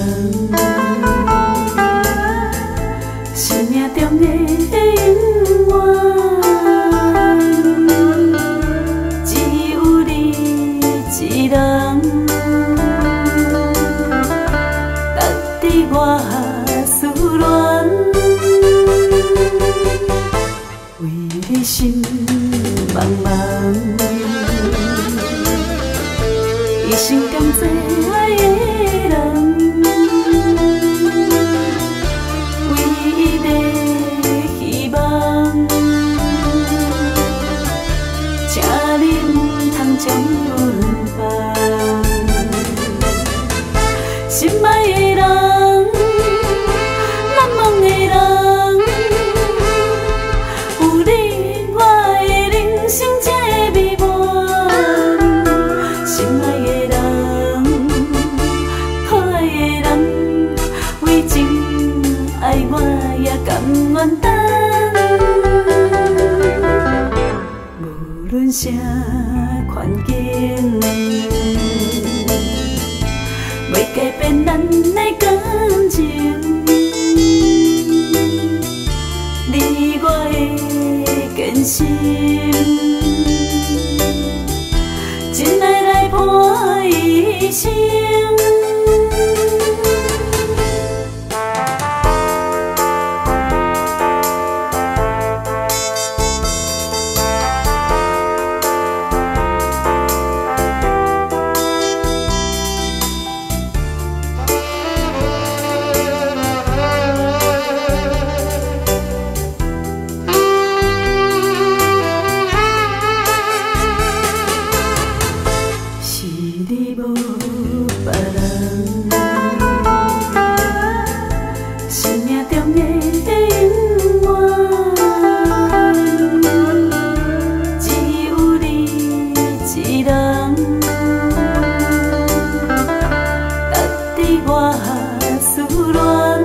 生命中的永远，只有你一人，值得我思恋。为你心茫茫，一生甘做爱的人。 将阮放，心爱的人，难忘的人，有你，我的人生才美满。心爱的人，可爱的人，为情爱我也甘愿等。无论啥。 环境袂改变咱的感情，你我的坚心，真爱来伴一生。 我思恋。